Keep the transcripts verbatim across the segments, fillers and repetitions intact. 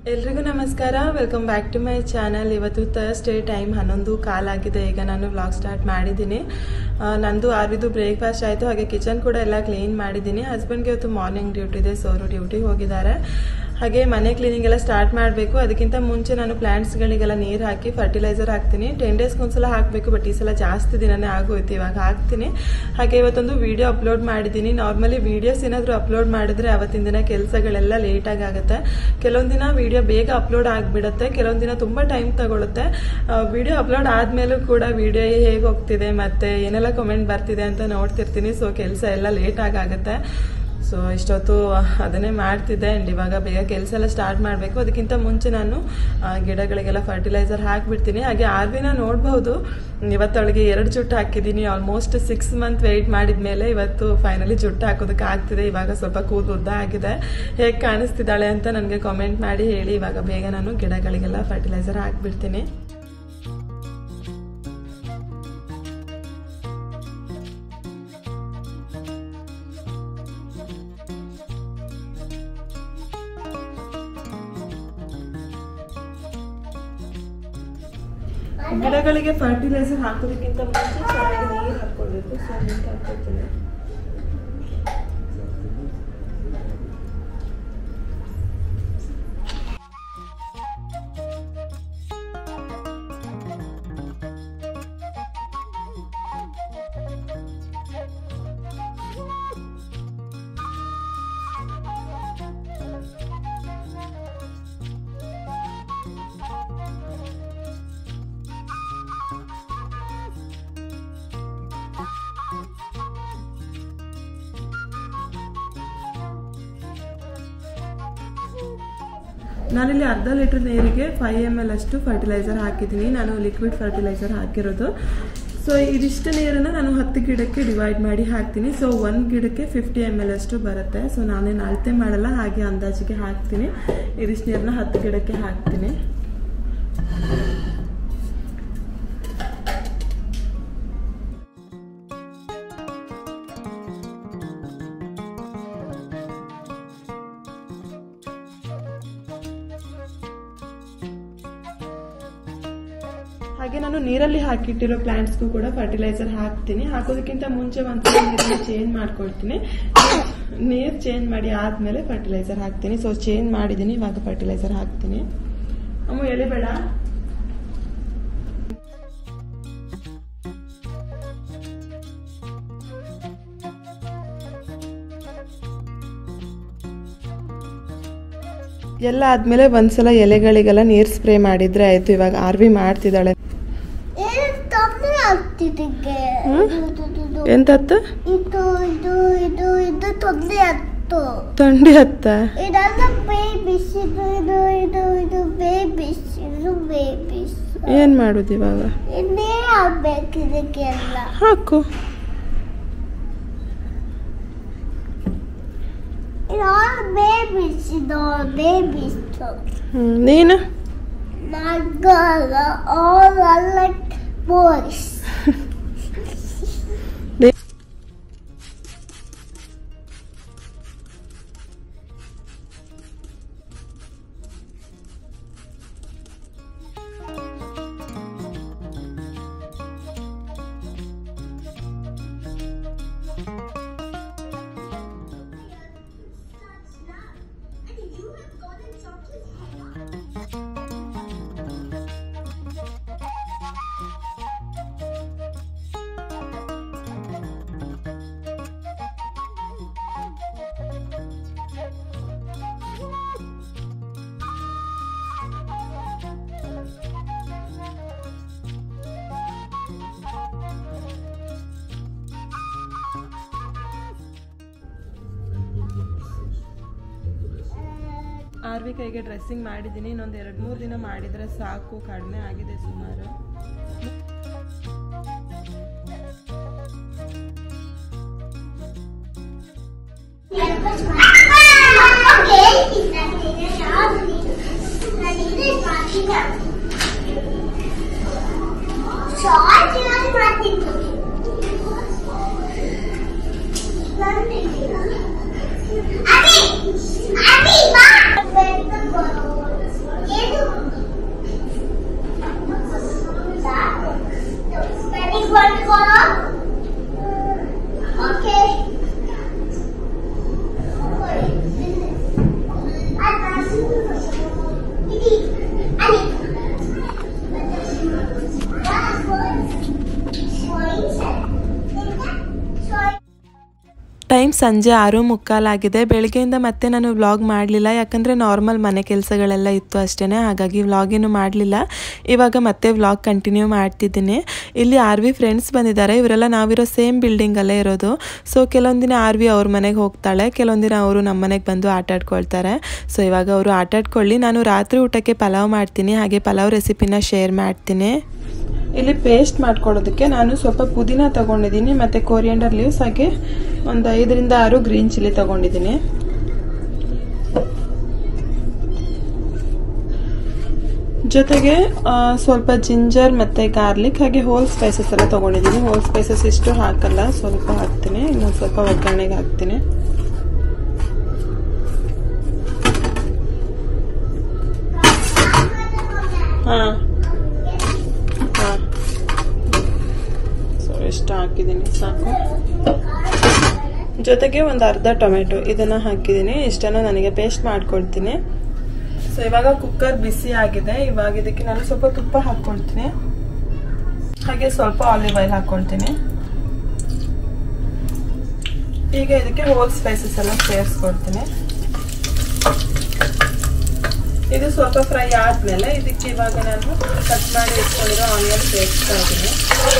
ಎಲ್ರಿಗೂ ನಮಸ್ಕಾರ, welcome back to my channel. ಇವತ್ತು ಥರ್ಸ್ಡೇ, ಟೈಮ್ ಹನ್ನೊಂದು ಕಾಲಾಗಿದೆ. ಈಗ ನಾನು ವ್ಲಾಗ್ ಸ್ಟಾರ್ಟ್ ಮಾಡಿದ್ದೀನಿ. ನಂದು ಆರ್ವಿದು ಬ್ರೇಕ್ಫಾಸ್ಟ್ ಆಯಿತು, ಹಾಗೆ ಕಿಚನ್ ಕೂಡ ಎಲ್ಲ ಕ್ಲೀನ್ ಮಾಡಿದ್ದೀನಿ. ಹಸ್ಬೆಂಡ್ಗೆ ಇವತ್ತು ಮಾರ್ನಿಂಗ್ ಡ್ಯೂಟಿ ಇದೆ, ಸೊ ಅವರು ಡ್ಯೂಟಿಗೆ ಹೋಗಿದ್ದಾರೆ. ಹಾಗೆ ಮನೆ ಕ್ಲೀನಿಂಗ್ ಎಲ್ಲ ಸ್ಟಾರ್ಟ್ ಮಾಡಬೇಕು. ಅದಕ್ಕಿಂತ ಮುಂಚೆ ನಾನು ಪ್ಲಾಂಟ್ಸ್ಗಳಿಗೆಲ್ಲ ನೀರು ಹಾಕಿ ಫರ್ಟಿಲೈಸರ್ ಹಾಕ್ತೀನಿ. ಟೆನ್ ಡೇಸ್ಗೆ ಒಂದ್ಸಲ ಹಾಕಬೇಕು, ಬಟ್ ಈ ಸಲ ಜಾಸ್ತಿ ದಿನನೇ ಆಗೋಯ್ತು, ಇವಾಗ ಹಾಕ್ತೀನಿ. ಹಾಗೆ ಇವತ್ತೊಂದು ವಿಡಿಯೋ ಅಪ್ಲೋಡ್ ಮಾಡಿದ್ದೀನಿ. ನಾರ್ಮಲಿ ವಿಡಿಯೋಸ್ ಏನಾದರೂ ಅಪ್ಲೋಡ್ ಮಾಡಿದ್ರೆ ಅವತ್ತಿನ ದಿನ ಕೆಲಸಗಳೆಲ್ಲ ಲೇಟಾಗಿ ಆಗುತ್ತೆ. ಕೆಲವೊಂದು ದಿನ ವಿಡಿಯೋ ಬೇಗ ಅಪ್ಲೋಡ್ ಆಗಿಬಿಡುತ್ತೆ, ಕೆಲವೊಂದು ದಿನ ತುಂಬ ಟೈಮ್ ತಗೊಳುತ್ತೆ. ವಿಡಿಯೋ ಅಪ್ಲೋಡ್ ಆದಮೇಲೂ ಕೂಡ ವಿಡಿಯೋ ಹೇಗೆ ಹೋಗ್ತಿದೆ ಮತ್ತು ಏನೆಲ್ಲ ಕಮೆಂಟ್ ಬರ್ತಿದೆ ಅಂತ ನೋಡ್ತಿರ್ತೀನಿ. ಸೊ ಕೆಲಸ ಎಲ್ಲ ಲೇಟಾಗಿ ಆಗುತ್ತೆ. ಸೊ ಇಷ್ಟೊತ್ತು ಅದನ್ನೇ ಮಾಡ್ತಿದ್ದೆ. ಆ್ಯಂಡ್ ಇವಾಗ ಬೇಗ ಕೆಲಸ ಎಲ್ಲ ಸ್ಟಾರ್ಟ್ ಮಾಡಬೇಕು. ಅದಕ್ಕಿಂತ ಮುಂಚೆ ನಾನು ಗಿಡಗಳಿಗೆಲ್ಲ ಫರ್ಟಿಲೈಸರ್ ಹಾಕಿಬಿಡ್ತೀನಿ. ಹಾಗೆ ಆರ್ವಿನ ನೋಡ್ಬೋದು, ಇವತ್ತೊಳಗೆ ಎರಡು ಜುಟ್ಟು ಹಾಕಿದ್ದೀನಿ. ಆಲ್ಮೋಸ್ಟ್ ಸಿಕ್ಸ್ ಮಂತ್ ವೆಯ್ಟ್ ಮಾಡಿದ ಮೇಲೆ ಇವತ್ತು ಫೈನಲಿ ಜುಟ್ಟು ಹಾಕೋದಕ್ಕೆ ಆಗ್ತಿದೆ. ಇವಾಗ ಸ್ವಲ್ಪ ಕೂದಲು ಉದ್ದ ಆಗಿದೆ. ಹೇಗೆ ಕಾಣಿಸ್ತಿದ್ದಾಳೆ ಅಂತ ನನಗೆ ಕಾಮೆಂಟ್ ಮಾಡಿ ಹೇಳಿ. ಇವಾಗ ಬೇಗ ನಾನು ಗಿಡಗಳಿಗೆಲ್ಲ ಫರ್ಟಿಲೈಸರ್ ಹಾಕಿಬಿಡ್ತೀನಿ. ಗಿಡಗಳಿಗೆ ಫರ್ಟಿಲೈಸರ್ ಹಾಕೋದಕ್ಕಿಂತ ಮುಂಚೆ ಚೆನ್ನಾಗಿ ನೀರು ಹಾಕೊಳ್ಬೇಕು. ಸೊ ನೀರು ಹಾಕೊಳ್ತೀನಿ. ನಾನಿಲ್ಲಿ ಅರ್ಧ ಲೀಟರ್ ನೀರಿಗೆ ಫೈವ್ ಎಮ್ ಎಲ್ ಅಷ್ಟು ಫರ್ಟಿಲೈಸರ್ ಹಾಕಿದ್ದೀನಿ. ನಾನು ಲಿಕ್ವಿಡ್ ಫರ್ಟಿಲೈಸರ್ ಹಾಕಿರೋದು. ಸೊ ಇದಿಷ್ಟು ನೀರನ್ನು ನಾನು ಹತ್ತು ಗಿಡಕ್ಕೆ ಡಿವೈಡ್ ಮಾಡಿ ಹಾಕ್ತೀನಿ. ಸೊ ಒಂದು ಗಿಡಕ್ಕೆ ಫಿಫ್ಟಿ ಎಮ್ ಎಲ್ ಅಷ್ಟು ಬರುತ್ತೆ. ಸೊ ನಾನೇನು ಅಳತೆ ಮಾಡಲ್ಲ, ಹಾಗೆ ಅಂದಾಜಿಗೆ ಹಾಕ್ತೀನಿ. ಇದಿಷ್ಟು ನೀರನ್ನ ಹತ್ತು ಗಿಡಕ್ಕೆ ಹಾಕ್ತೀನಿ. ಹಾಗೆ ನಾನು ನೀರಲ್ಲಿ ಹಾಕಿಟ್ಟಿರೋ ಪ್ಲಾಂಟ್ಸ್ಗೂ ಕೂಡ ಫರ್ಟಿಲೈಸರ್ ಹಾಕ್ತೀನಿ. ಹಾಕೋದಕ್ಕಿಂತ ಮುಂಚೆ ಒಂದ್ಸಲ ನೀರನ್ನ ಚೇಂಜ್ ಮಾಡ್ಕೊಳ್ತೀನಿ. ನೀರು ಚೇಂಜ್ ಮಾಡಿ ಆದ್ಮೇಲೆ ಫರ್ಟಿಲೈಸರ್ ಹಾಕ್ತೀನಿ. ಸೊ ಚೇಂಜ್ ಮಾಡಿದ್ದೀನಿ, ಇವಾಗ ಫರ್ಟಿಲೈಸರ್ ಹಾಕ್ತೀನಿ. ಅಮ್ಮ ಎಳಿಬೇಡ. ಎಲ್ಲ ಆದ್ಮೇಲೆ ಒಂದ್ಸಲ ಎಲೆಗಳಿಗೆಲ್ಲ ನೀರು ಸ್ಪ್ರೇ ಮಾಡಿದ್ರೆ ಆಯ್ತು. ಇವಾಗ ಆರ್ವಿ ಮಾಡ್ತಿದ್ದಾಳೆ. ಎಂತತ್ತ ತೊಂಡಿ ಹತ್ತ ಏನ್ ಮಾಡುದು ಇವಾಗ? ಹಾಕು. ನೀನು ಆರ್ವಿ ಕೈಗೆ ಡ್ರೆಸ್ಸಿಂಗ್ ಮಾಡಿದ್ದೀನಿ. ಇನ್ನೊಂದು ಎರಡು ಮೂರು ದಿನ ಮಾಡಿದರೆ ಸಾಕು, ಕಡಿಮೆ ಆಗಿದೆ ಸುಮಾರು. Abby! Abby, ma! ಟೈಮ್ ಸಂಜೆ ಆರು ಮುಕ್ಕಾಲಾಗಿದೆ. ಬೆಳಗ್ಗೆಯಿಂದ ಮತ್ತೆ ನಾನು ವ್ಲಾಗ್ ಮಾಡಲಿಲ್ಲ, ಯಾಕಂದರೆ ನಾರ್ಮಲ್ ಮನೆ ಕೆಲಸಗಳೆಲ್ಲ ಇತ್ತು ಅಷ್ಟೇ, ಹಾಗಾಗಿ ವ್ಲಾಗೇನು ಮಾಡಲಿಲ್ಲ. ಇವಾಗ ಮತ್ತೆ ವ್ಲಾಗ್ ಕಂಟಿನ್ಯೂ ಮಾಡ್ತಿದ್ದೀನಿ. ಇಲ್ಲಿ ಆರ್ ವಿ ಫ್ರೆಂಡ್ಸ್ ಬಂದಿದ್ದಾರೆ. ಇವರೆಲ್ಲ ನಾವಿರೋ ಸೇಮ್ ಬಿಲ್ಡಿಂಗಲ್ಲೇ ಇರೋದು. ಸೊ ಕೆಲವೊಂದಿನ ಆರ್ ವಿ ಅವ್ರ ಮನೆಗೆ ಹೋಗ್ತಾಳೆ, ಕೆಲವೊಂದಿನ ಅವರು ನಮ್ಮ ಮನೆಗೆ ಬಂದು ಆಟ ಆಡ್ಕೊಳ್ತಾರೆ. ಸೊ ಇವಾಗ ಅವರು ಆಟ ಆಡ್ಕೊಳ್ಳಿ, ನಾನು ರಾತ್ರಿ ಊಟಕ್ಕೆ ಪಲಾವ್ ಮಾಡ್ತೀನಿ, ಹಾಗೆ ಪಲಾವ್ ರೆಸಿಪಿನ ಶೇರ್ ಮಾಡ್ತೀನಿ. ಇಲ್ಲಿ ಪೇಸ್ಟ್ ಮಾಡ್ಕೊಳ್ಳೋದಕ್ಕೆ ನಾನು ಸ್ವಲ್ಪ ಪುದೀನ ತಗೊಂಡಿದ್ದೀನಿ, ಮತ್ತು ಕೊರಿಯಂಡರ್ ಲೀವ್ಸ್, ಹಾಗೆ ಒಂದು ಐದರಿಂದ ಆರು ಗ್ರೀನ್ ಚಿಲ್ಲಿ ತಗೊಂಡಿದ್ದೀನಿ. ಜೊತೆಗೆ ಸ್ವಲ್ಪ ಜಿಂಜರ್ ಮತ್ತು ಗಾರ್ಲಿಕ್ ಹಾಗೆ ಹೋಲ್ ಸ್ಪೈಸಸ್ ಎಲ್ಲ ತಗೊಂಡಿದ್ದೀನಿ. ಹೋಲ್ ಸ್ಪೈಸಸ್ ಇಷ್ಟು ಹಾಕಲ್ಲ, ಸ್ವಲ್ಪ ಹಾಕ್ತೀನಿ, ಇನ್ನೊಂದು ಸ್ವಲ್ಪ ಒಗ್ಗರಣೆಗೆ ಹಾಕ್ತೀನಿ. ಹಾಂ ಹಾಂ ಸೊ ಎಷ್ಟು ಹಾಕಿದ್ದೀನಿ ಸಾಕು. ಜೊತೆಗೆ ಒಂದು ಅರ್ಧ ಟೊಮೆಟೊ ಇದನ್ನು ಹಾಕಿದ್ದೀನಿ. ಇಷ್ಟನ್ನು ನನಗೆ ಪೇಸ್ಟ್ ಮಾಡ್ಕೊಳ್ತೀನಿ. ಸೊ ಇವಾಗ ಕುಕ್ಕರ್ ಬಿಸಿ ಆಗಿದೆ. ಇವಾಗ ಇದಕ್ಕೆ ನಾನು ಸ್ವಲ್ಪ ತುಪ್ಪ ಹಾಕ್ಕೊಳ್ತೀನಿ, ಹಾಗೆ ಸ್ವಲ್ಪ ಆಲಿವ್ ಆಯಿಲ್ ಹಾಕ್ಕೊಳ್ತೀನಿ. ಈಗ ಇದಕ್ಕೆ ಹೋಲ್ ಸ್ಪೈಸಸ್ ಎಲ್ಲ ಸೇರಿಸ್ಕೊಳ್ತೀನಿ. ಇದು ಸ್ವಲ್ಪ ಫ್ರೈ ಆದ್ಮೇಲೆ ಇದಕ್ಕೆ ಇವಾಗ ನಾನು ಕಟ್ ಮಾಡಿ ಇಟ್ಕೊಂಡಿರೋ ಆನಿಯನ್ ಸೇರಿಸ್ತಾ ಇದ್ದೀನಿ.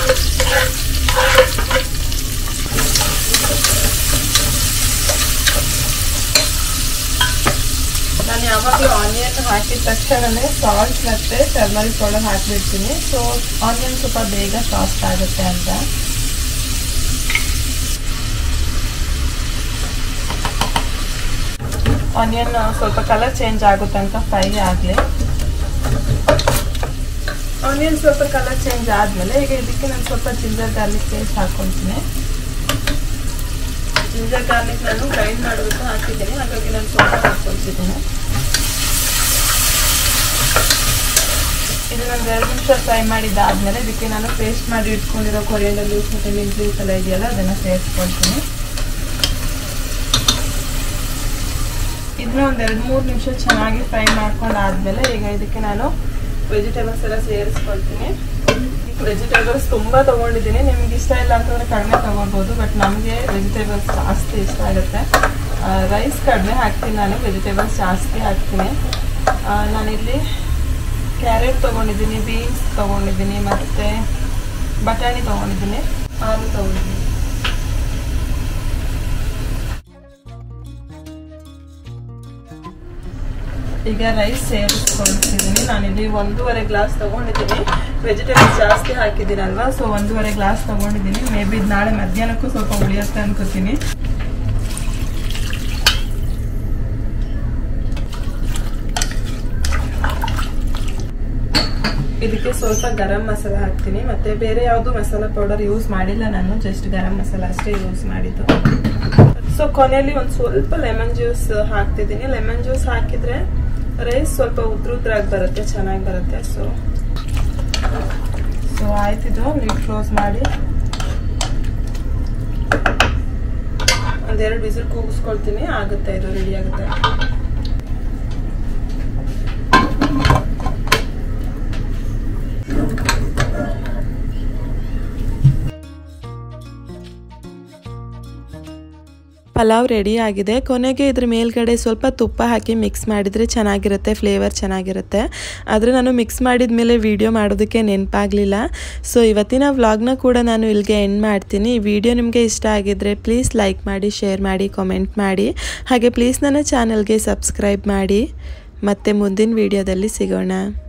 ನಾನು ಯಾವಾಗಲೂ ಆನಿಯನ್ ಹಾಕಿದ ತಕ್ಷಣವೇ ಸಾಲ್ಟ್ ಮತ್ತು ಟರ್ಮರಿಕ್ ಪೌಡರ್ ಹಾಕಿಬಿಡ್ತೀನಿ. ಸೊ ಆನಿಯನ್ ಸ್ವಲ್ಪ ಬೇಗ ಸಾಫ್ಟ್ ಆಗುತ್ತೆ ಅಂತ. ಆನಿಯನ್ ಸ್ವಲ್ಪ ಕಲರ್ ಚೇಂಜ್ ಆಗೋ ತನಕ ಫ್ರೈ ಆಗಲಿ. ಆನಿಯನ್ ಸ್ವಲ್ಪ ಕಲರ್ ಚೇಂಜ್ ಆದಮೇಲೆ ಈಗ ಇದಕ್ಕೆ ನಾನು ಸ್ವಲ್ಪ ಜಿಂಜರ್ ಗಾರ್ಲಿಕ್ ಪೇಸ್ಟ್ ಹಾಕ್ಕೊಳ್ತೀನಿ. ಜಿಂಜರ್ ಗಾರ್ಲಿಕ್ ನಾನು ಗ್ರೈಂಡ್ ಮಾಡೋದಕ್ಕೆ ಹಾಕಿದ್ದೀನಿ, ಹಾಗಾಗಿ ನಾನು ಸ್ವಲ್ಪ ಹಾಕ್ಕೊಳ್ತಿದ್ದೀನಿ. ಇದನ್ನೊಂದು ಎರಡು ನಿಮಿಷ ಫ್ರೈ ಮಾಡಿದ್ದಾದಮೇಲೆ ಇದಕ್ಕೆ ನಾನು ಪೇಸ್ಟ್ ಮಾಡಿ ಇಟ್ಕೊಂಡಿರೋ ಕೊರಿಯಂಡರ್ ಲೀವ್ಸ್ ಮತ್ತು ಮಿಂಟ್ ಲೀವ್ಸ್ ಎಲ್ಲ ಇದೆಯಲ್ಲ ಅದನ್ನು ಸೇರಿಸ್ಕೊಳ್ತೀನಿ. ಇದನ್ನ ಒಂದು ಎರಡು ಮೂರು ನಿಮಿಷ ಚೆನ್ನಾಗಿ ಫ್ರೈ ಮಾಡ್ಕೊಂಡು ಆದಮೇಲೆ ಈಗ ಇದಕ್ಕೆ ನಾನು ವೆಜಿಟೇಬಲ್ಸ್ ಎಲ್ಲ ಸೇರಿಸ್ಕೊಳ್ತೀನಿ. ವೆಜಿಟೇಬಲ್ಸ್ ತುಂಬ ತೊಗೊಂಡಿದ್ದೀನಿ, ನಿಮ್ಗೆ ಇಷ್ಟ ಇಲ್ಲ ಅಂತಂದರೆ ಕಡಿಮೆ ತೊಗೊಳ್ಬೋದು, ಬಟ್ ನಮಗೆ ವೆಜಿಟೇಬಲ್ಸ್ ಜಾಸ್ತಿ ಇಷ್ಟ ಆಗುತ್ತೆ. ರೈಸ್ ಕಡಿಮೆ ಹಾಕ್ತೀನಿ, ನಾನು ವೆಜಿಟೇಬಲ್ಸ್ ಜಾಸ್ತಿ ಹಾಕ್ತೀನಿ. ನಾನಿಲ್ಲಿ ಕ್ಯಾರೆಟ್ ತೊಗೊಂಡಿದ್ದೀನಿ, ಬೀನ್ಸ್ ತೊಗೊಂಡಿದ್ದೀನಿ, ಮತ್ತು ಬಟಾಣಿ ತೊಗೊಂಡಿದ್ದೀನಿ, ಆಲೂ ತೊಗೊಂಡಿದ್ದೀನಿ. ಈಗ ರೈಸ್ ಸೇರಿಸ್ಕೊಳ್ತಿದ್ದೀನಿ. ನಾನಿಲ್ಲಿ ಒಂದೂವರೆ ಗ್ಲಾಸ್ ತೊಗೊಂಡಿದ್ದೀನಿ. ವೆಜಿಟೇಬಲ್ಸ್ ಜಾಸ್ತಿ ಹಾಕಿದ್ದೀನಲ್ವಾ, ಸೊ ಒಂದೂವರೆ ಗ್ಲಾಸ್ ತೊಗೊಂಡಿದ್ದೀನಿ. ಮೇ ಬಿ ಇದು ನಾಳೆ ಮಧ್ಯಾಹ್ನಕ್ಕೂ ಸ್ವಲ್ಪ ಉಳಿಯುತ್ತೆ ಅನ್ಕೋತೀನಿ. ಇದಕ್ಕೆ ಸ್ವಲ್ಪ ಗರಂ ಮಸಾಲ ಹಾಕ್ತೀನಿ, ಮತ್ತು ಬೇರೆ ಯಾವುದು ಮಸಾಲ ಪೌಡರ್ ಯೂಸ್ ಮಾಡಿಲ್ಲ ನಾನು, ಜಸ್ಟ್ ಗರಂ ಮಸಾಲ ಅಷ್ಟೇ ಯೂಸ್ ಮಾಡಿದ್ದು. ಸೊ ಕೊನೆಯಲ್ಲಿ ಒಂದು ಸ್ವಲ್ಪ ಲೆಮನ್ ಜ್ಯೂಸ್ ಹಾಕ್ತಿದ್ದೀನಿ. ಲೆಮನ್ ಜ್ಯೂಸ್ ಹಾಕಿದರೆ ರೈಸ್ ಸ್ವಲ್ಪ ಉದ್ರ ಉದ್ರಾಗಿ ಬರುತ್ತೆ, ಚೆನ್ನಾಗಿ ಬರುತ್ತೆ. ಸೊ ಸೊ ಆಯ್ತಿದು, ಲಿಡ್ ಕ್ಲೋಸ್ ಮಾಡಿ ಒಂದೆರಡು ವಿಸಿಲ್ ಕೂಗಿಸ್ಕೊಳ್ತೀನಿ, ಆಗುತ್ತೆ, ಇದು ರೆಡಿ ಆಗುತ್ತೆ. ಪಲಾವ್ ರೆಡಿ ಆಗಿದೆ. ಕೊನೆಗೆ ಇದ್ರ ಮೇಲ್ಗಡೆ ಸ್ವಲ್ಪ ತುಪ್ಪ ಹಾಕಿ ಮಿಕ್ಸ್ ಮಾಡಿದರೆ ಚೆನ್ನಾಗಿರುತ್ತೆ, ಫ್ಲೇವರ್ ಚೆನ್ನಾಗಿರುತ್ತೆ. ಆದರೆ ನಾನು ಮಿಕ್ಸ್ ಮಾಡಿದ ಮೇಲೆ ವಿಡಿಯೋ ಮಾಡೋದಕ್ಕೆ ನೆನಪಾಗಲಿಲ್ಲ. ಸೊ ಇವತ್ತಿನ ವ್ಲಾಗ್ನ ಕೂಡ ನಾನು ಇಲ್ಲಿಗೆ ಎಂಡ್ ಮಾಡ್ತೀನಿ. ಈ ವಿಡಿಯೋ ನಿಮಗೆ ಇಷ್ಟ ಆಗಿದ್ದರೆ ಪ್ಲೀಸ್ ಲೈಕ್ ಮಾಡಿ, ಶೇರ್ ಮಾಡಿ, ಕಾಮೆಂಟ್ ಮಾಡಿ, ಹಾಗೆ ಪ್ಲೀಸ್ ನನ್ನ ಚಾನಲ್ಗೆ ಸಬ್ಸ್ಕ್ರೈಬ್ ಮಾಡಿ. ಮತ್ತೆ ಮುಂದಿನ ವಿಡಿಯೋದಲ್ಲಿ ಸಿಗೋಣ.